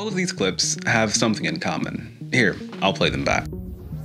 All of these clips have something in common. Here, I'll play them back.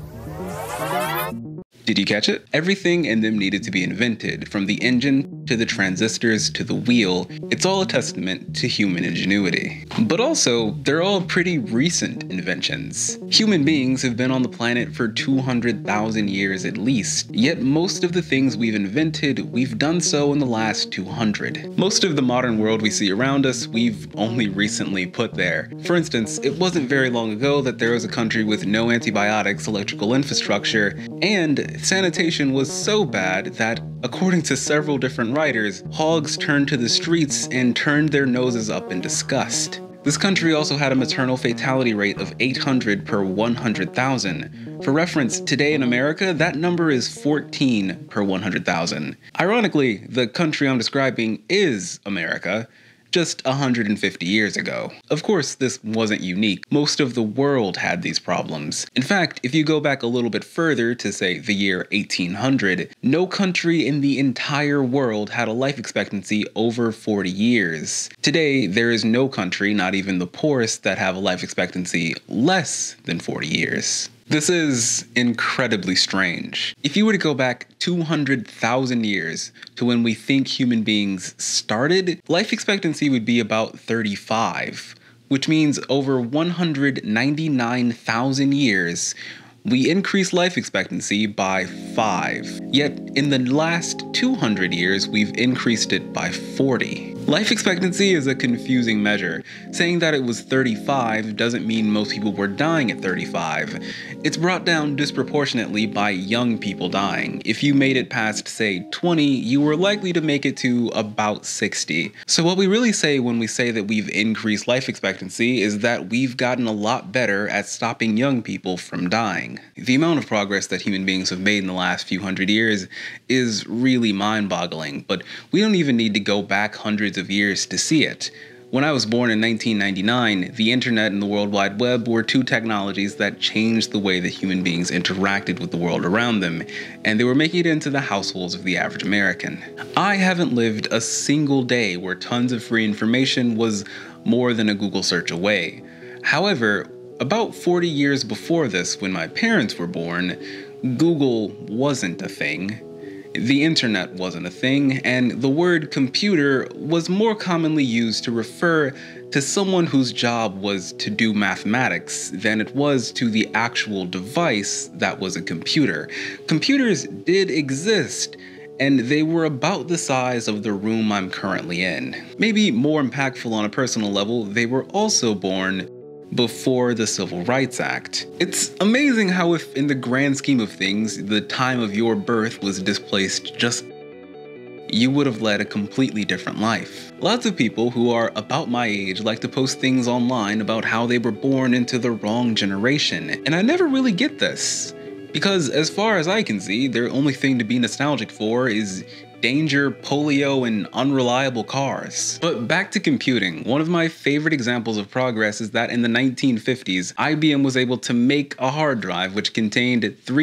Did you catch it? Everything in them needed to be invented, from the engine to the transistors to the wheel. It's all a testament to human ingenuity. But also, they're all pretty recent inventions. Human beings have been on the planet for 200,000 years at least, yet most of the things we've invented, we've done so in the last 200. Most of the modern world we see around us, we've only recently put there. For instance, it wasn't very long ago that there was a country with no antibiotics, electrical infrastructure, and sanitation was so bad that, according to several different writers, hogs turned to the streets and turned their noses up in disgust. This country also had a maternal fatality rate of 800 per 100,000. For reference, today in America, that number is 14 per 100,000. Ironically, the country I'm describing is America, just 150 years ago. Of course, this wasn't unique. Most of the world had these problems. In fact, if you go back a little bit further to, say, the year 1800, no country in the entire world had a life expectancy over 40 years. Today, there is no country, not even the poorest, that have a life expectancy less than 40 years. This is incredibly strange. If you were to go back 200,000 years to when we think human beings started, life expectancy would be about 35, which means over 199,000 years, we increased life expectancy by 5. Yet, in the last 200 years, we've increased it by 40. Life expectancy is a confusing measure. Saying that it was 35 doesn't mean most people were dying at 35. It's brought down disproportionately by young people dying. If you made it past, say, 20, you were likely to make it to about 60. So what we really say when we say that we've increased life expectancy is that we've gotten a lot better at stopping young people from dying. The amount of progress that human beings have made in the last few hundred years is really mind-boggling, but we don't even need to go back hundreds of years to see it. When I was born in 1999, the internet and the World Wide Web were two technologies that changed the way that human beings interacted with the world around them, and they were making it into the households of the average American. I haven't lived a single day where tons of free information was more than a Google search away. However, about 40 years before this, when my parents were born, Google wasn't a thing. The internet wasn't a thing, and the word computer was more commonly used to refer to someone whose job was to do mathematics than it was to the actual device that was a computer. Computers did exist, and they were about the size of the room I'm currently in. Maybe more impactful on a personal level, they were also born before the Civil Rights Act. It's amazing how, if in the grand scheme of things, the time of your birth was displaced just, you would have led a completely different life. Lots of people who are about my age like to post things online about how they were born into the wrong generation, and I never really get this. Because as far as I can see, their only thing to be nostalgic for is danger, polio, and unreliable cars. But back to computing. One of my favorite examples of progress is that in the 1950s, IBM was able to make a hard drive which contained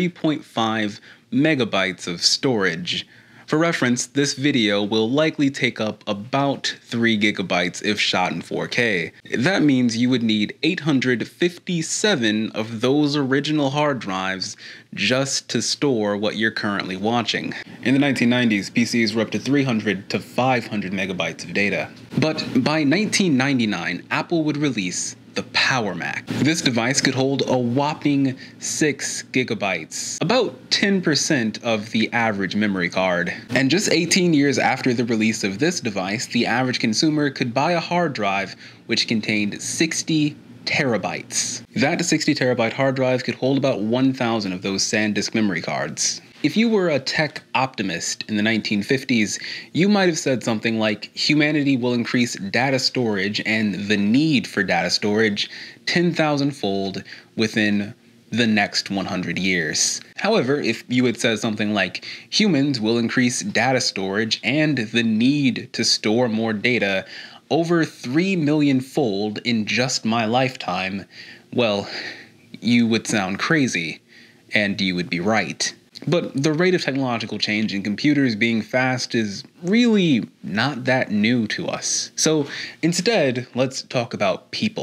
3.5 megabytes of storage. For reference, this video will likely take up about 3 gigabytes if shot in 4K. That means you would need 857 of those original hard drives just to store what you're currently watching. In the 1990s, PCs were up to 300 to 500 megabytes of data. But by 1999, Apple would release the Power Mac. This device could hold a whopping 6 gigabytes, about 10% of the average memory card. And just 18 years after the release of this device, the average consumer could buy a hard drive which contained 60 terabytes. That 60 terabyte hard drive could hold about 1,000 of those SanDisk memory cards. If you were a tech optimist in the 1950s, you might have said something like, humanity will increase data storage and the need for data storage 10,000-fold within the next 100 years. However, if you had said something like, humans will increase data storage and the need to store more data over 3 million-fold in just my lifetime, well, you would sound crazy, and you would be right. But the rate of technological change in computers being fast is really not that new to us. So instead, let's talk about people.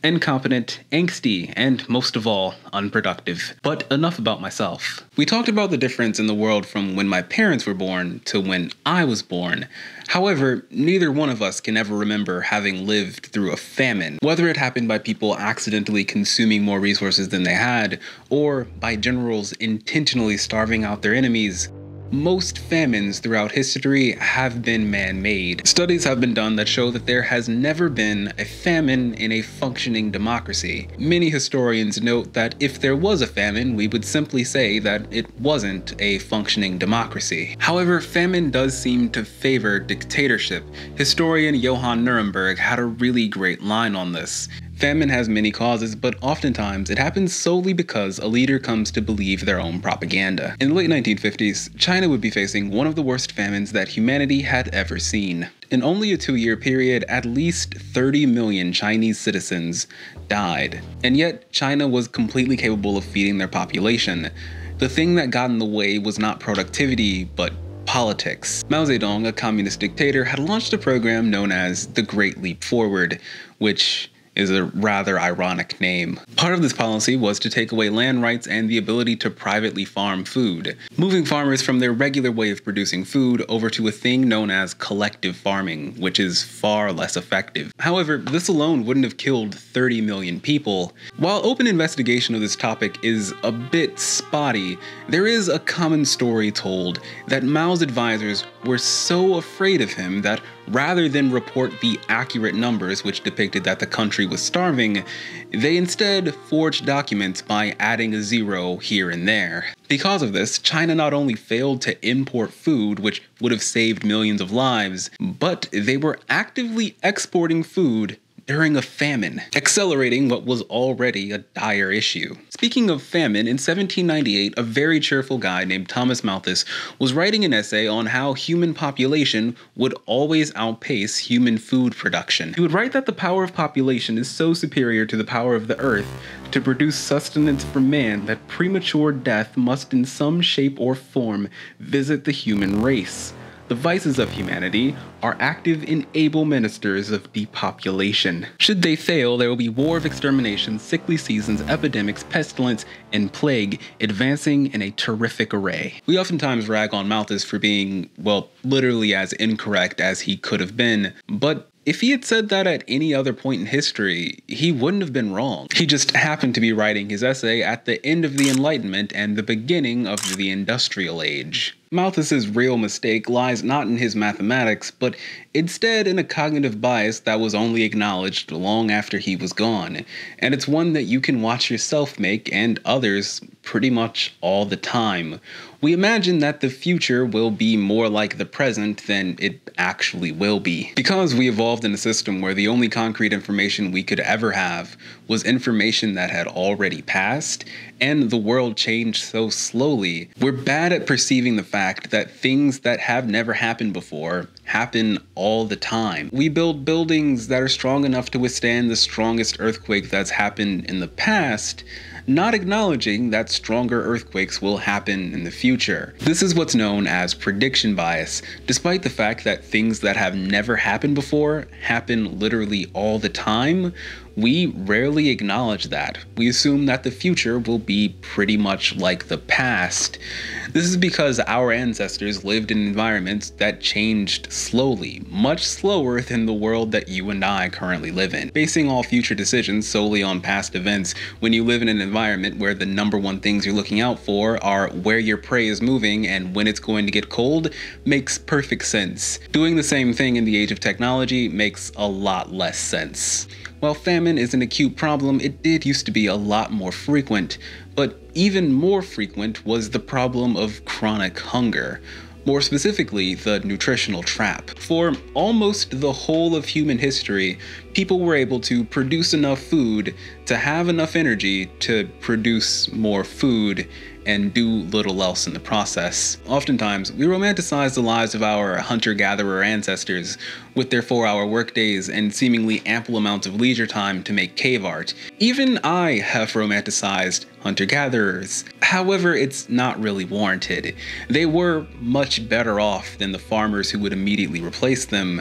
incompetent, angsty, and most of all, unproductive. But enough about myself. We talked about the difference in the world from when my parents were born to when I was born. However, neither one of us can ever remember having lived through a famine, whether it happened by people accidentally consuming more resources than they had, or by generals intentionally starving out their enemies. Most famines throughout history have been man-made. Studies have been done that show that there has never been a famine in a functioning democracy. Many historians note that if there was a famine, we would simply say that it wasn't a functioning democracy. However, famine does seem to favor dictatorship. Historian Johann Nuremberg had a really great line on this. Famine has many causes, but oftentimes it happens solely because a leader comes to believe their own propaganda. In the late 1950s, China would be facing one of the worst famines that humanity had ever seen. In only a 2-year period, at least 30 million Chinese citizens died. And yet, China was completely capable of feeding their population. The thing that got in the way was not productivity, but politics. Mao Zedong, a communist dictator, had launched a program known as the Great Leap Forward, which is a rather ironic name. Part of this policy was to take away land rights and the ability to privately farm food, moving farmers from their regular way of producing food over to a thing known as collective farming, which is far less effective. However, this alone wouldn't have killed 30 million people. While open investigation of this topic is a bit spotty, there is a common story told that Mao's advisors were so afraid of him that rather than report the accurate numbers which depicted that the country was starving, they instead forged documents by adding a zero here and there. Because of this, China not only failed to import food, which would have saved millions of lives, but they were actively exporting food during a famine, accelerating what was already a dire issue. Speaking of famine, in 1798, a very cheerful guy named Thomas Malthus was writing an essay on how human population would always outpace human food production. He would write that the power of population is so superior to the power of the earth to produce sustenance for man that premature death must in some shape or form visit the human race. The vices of humanity are active and able ministers of depopulation. Should they fail, there will be war of extermination, sickly seasons, epidemics, pestilence, and plague, advancing in a terrific array. We oftentimes rag on Malthus for being, well, literally as incorrect as he could have been, but if he had said that at any other point in history, he wouldn't have been wrong. He just happened to be writing his essay at the end of the Enlightenment and the beginning of the Industrial Age. Malthus's real mistake lies not in his mathematics, but instead in a cognitive bias that was only acknowledged long after he was gone. And it's one that you can watch yourself make and others pretty much all the time. We imagine that the future will be more like the present than it actually will be. Because we evolved in a system where the only concrete information we could ever have was information that had already passed, and the world changed so slowly, we're bad at perceiving the fact that things that have never happened before happen all the time. We build buildings that are strong enough to withstand the strongest earthquake that's happened in the past, not acknowledging that stronger earthquakes will happen in the future. This is what's known as prediction bias. Despite the fact that things that have never happened before happen literally all the time, we rarely acknowledge that. We assume that the future will be pretty much like the past. This is because our ancestors lived in environments that changed slowly, much slower than the world that you and I currently live in. Basing all future decisions solely on past events, when you live in an environment where the number one things you're looking out for are where your prey is moving and when it's going to get cold, makes perfect sense. Doing the same thing in the age of technology makes a lot less sense. While famine is an acute problem, it did used to be a lot more frequent, but even more frequent was the problem of chronic hunger. More specifically, the nutritional trap. For almost the whole of human history, people were able to produce enough food to have enough energy to produce more food and do little else in the process. Oftentimes, we romanticize the lives of our hunter-gatherer ancestors with their 4-hour workdays and seemingly ample amounts of leisure time to make cave art. Even I have romanticized hunter-gatherers. However, it's not really warranted. They were much better off than the farmers who would immediately replace them,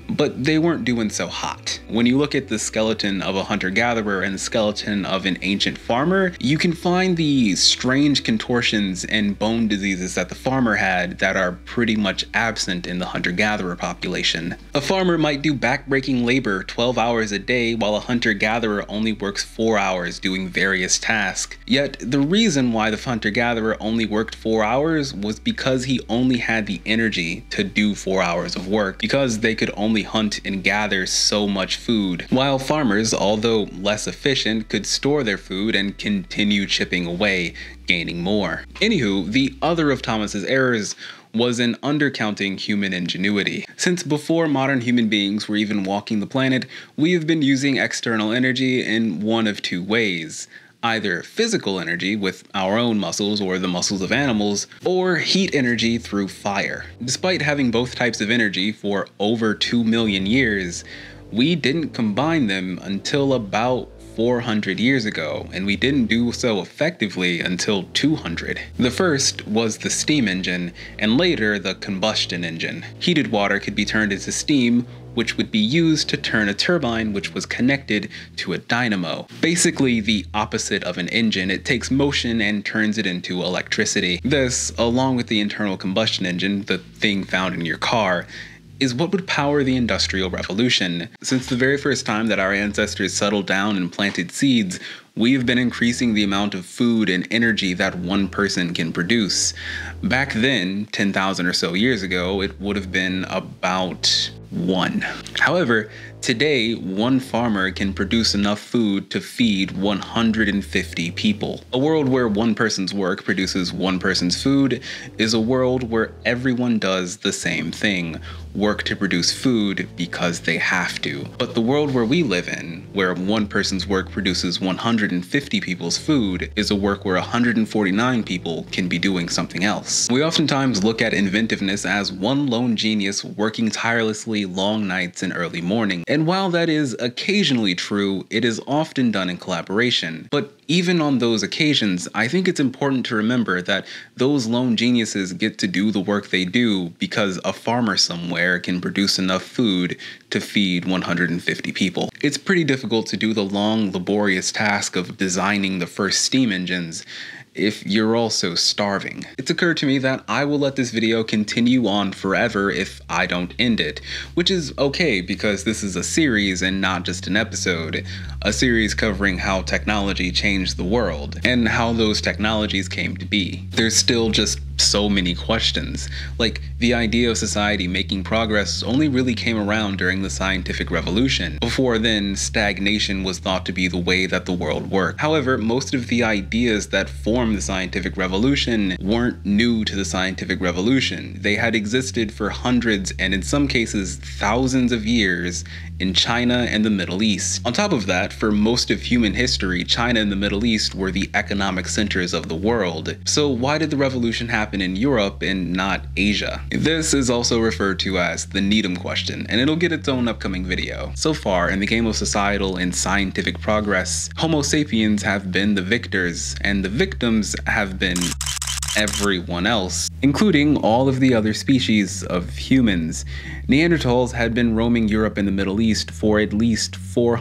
but they weren't doing so hot. When you look at the skeleton of a hunter-gatherer and the skeleton of an ancient farmer, you can find the strange contortions and bone diseases that the farmer had that are pretty much absent in the hunter-gatherer population. A farmer might do back-breaking labor 12 hours a day while a hunter-gatherer only works 4 hours doing various tasks. Yet the reason why the hunter-gatherer only worked 4 hours was because he only had the energy to do 4 hours of work, because they could only hunt and gather so much food, while farmers, although less efficient, could store their food and continue chipping away, gaining more. Anywho, the other of Thomas's errors was in undercounting human ingenuity. Since before modern human beings were even walking the planet, we have been using external energy in one of two ways. Either physical energy with our own muscles or the muscles of animals, or heat energy through fire. Despite having both types of energy for over 2 million years, we didn't combine them until about 400 years ago, and we didn't do so effectively until 200. The first was the steam engine, and later the combustion engine. Heated water could be turned into steam, which would be used to turn a turbine which was connected to a dynamo. Basically the opposite of an engine. It takes motion and turns it into electricity. This, along with the internal combustion engine, the thing found in your car, is what would power the Industrial Revolution. Since the very first time that our ancestors settled down and planted seeds, we have been increasing the amount of food and energy that one person can produce. Back then, 10,000 or so years ago, it would have been about 1. However, today, one farmer can produce enough food to feed 150 people. A world where one person's work produces one person's food is a world where everyone does the same thing, work to produce food because they have to. But the world where we live in, where one person's work produces 150 people's food, is a work where 149 people can be doing something else. We oftentimes look at inventiveness as one lone genius working tirelessly long nights and early morning. And while that is occasionally true, it is often done in collaboration. But even on those occasions, I think it's important to remember that those lone geniuses get to do the work they do because a farmer somewhere can produce enough food to feed 150 people. It's pretty difficult to do the long, laborious task of designing the first steam engines if you're also starving. It's occurred to me that I will let this video continue on forever if I don't end it, which is okay because this is a series and not just an episode. A series covering how technology changed the world and how those technologies came to be. There's still just so many questions. Like, the idea of society making progress only really came around during the scientific revolution. Before then, stagnation was thought to be the way that the world worked. However, most of the ideas that formed the scientific revolution weren't new to the scientific revolution. They had existed for hundreds and in some cases thousands of years in China and the Middle East. On top of that, for most of human history, China and the Middle East were the economic centers of the world. So why did the revolution happen in Europe and not Asia? This is also referred to as the Needham question, and it'll get its own upcoming video. So far, in the game of societal and scientific progress, Homo sapiens have been the victors, and the victims have been everyone else, including all of the other species of humans. Neanderthals had been roaming Europe and the Middle East for at least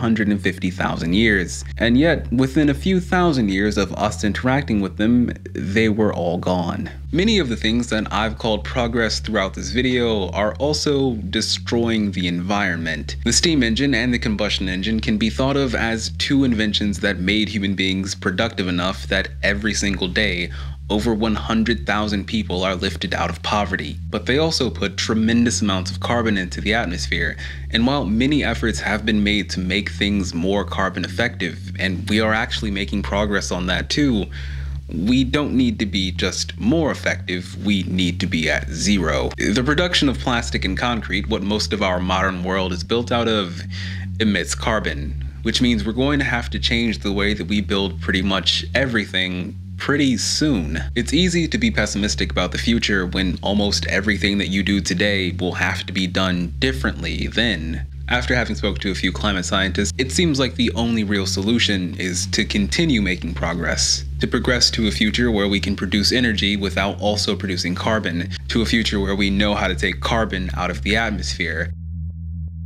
450,000 years, and yet within a few thousand years of us interacting with them, they were all gone. Many of the things that I've called progress throughout this video are also destroying the environment. The steam engine and the combustion engine can be thought of as two inventions that made human beings productive enough that every single day over 100,000 people are lifted out of poverty, but they also put tremendous amounts of carbon into the atmosphere. And while many efforts have been made to make things more carbon effective, and we are actually making progress on that too, we don't need to be just more effective, we need to be at zero. The production of plastic and concrete, what most of our modern world is built out of, emits carbon, which means we're going to have to change the way that we build pretty much everything pretty soon. It's easy to be pessimistic about the future when almost everything that you do today will have to be done differently then. After having spoke to a few climate scientists, it seems like the only real solution is to continue making progress. To progress to a future where we can produce energy without also producing carbon, to a future where we know how to take carbon out of the atmosphere.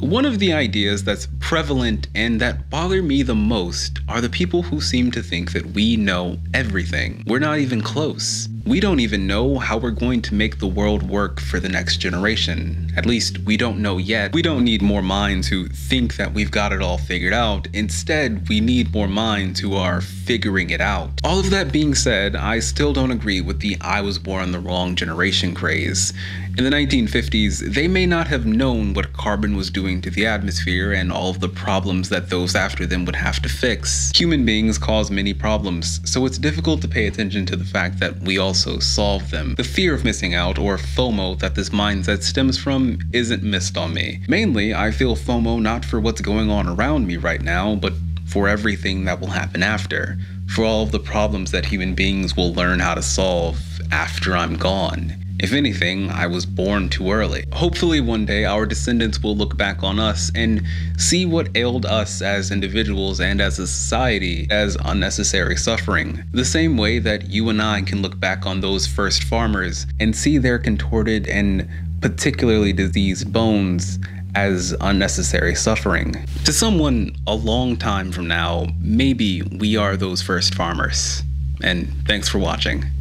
One of the ideas that's prevalent and that bother me the most are the people who seem to think that we know everything. We're not even close. We don't even know how we're going to make the world work for the next generation. At least, we don't know yet. We don't need more minds who think that we've got it all figured out. Instead, we need more minds who are figuring it out. All of that being said, I still don't agree with the "I was born in the wrong generation" craze. In the 1950s, they may not have known what carbon was doing to the atmosphere and all of the problems that those after them would have to fix. Human beings cause many problems, so it's difficult to pay attention to the fact that we also solve them. The fear of missing out, or FOMO, that this mindset stems from isn't missed on me. Mainly, I feel FOMO not for what's going on around me right now, but for everything that will happen after. For all of the problems that human beings will learn how to solve after I'm gone. If anything, I was born too early. Hopefully one day our descendants will look back on us and see what ailed us as individuals and as a society as unnecessary suffering. The same way that you and I can look back on those first farmers and see their contorted and particularly diseased bones as unnecessary suffering. To someone a long time from now, maybe we are those first farmers. And thanks for watching.